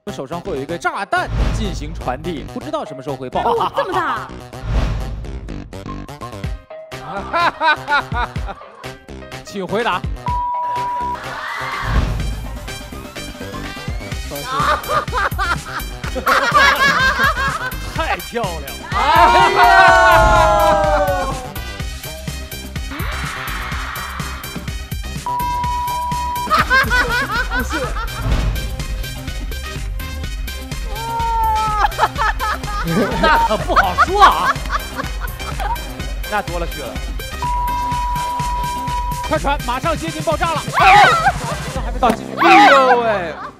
手上会有一个炸弹进行传递，不知道什么时候会爆。 哦，这么大！ 请回答。太漂亮了！哎呀！不是。那可不好说啊，那多了去了。快传，马上接近爆炸了！这还没到，继续。哎呦喂！